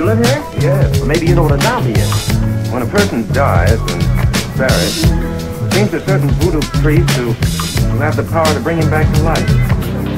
live here? Yes. Or maybe you know what a zombie is. When a person dies and buried, it seems a certain voodoo priest who have the power to bring him back to life.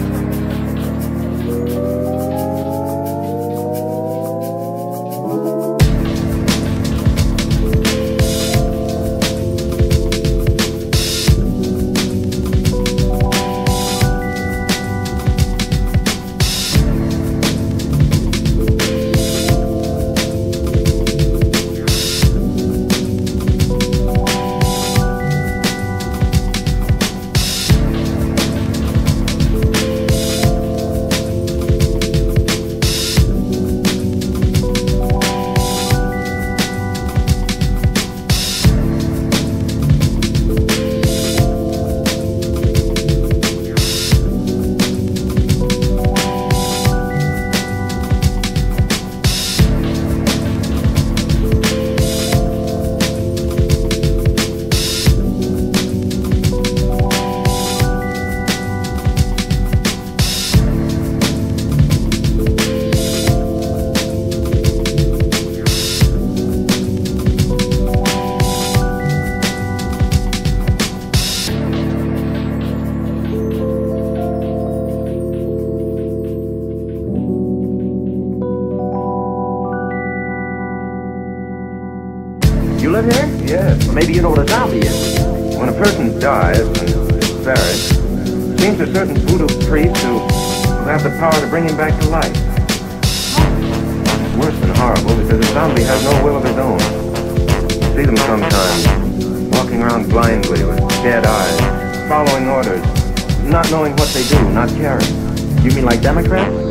You live here? Yes. Or maybe you know what a zombie is. When a person dies and buried, it seems a certain voodoo priest who have the power to bring him back to life. It's worse than horrible because a zombie has no will of his own. You see them sometimes, walking around blindly with dead eyes, following orders, not knowing what they do, not caring. You mean like Democrats?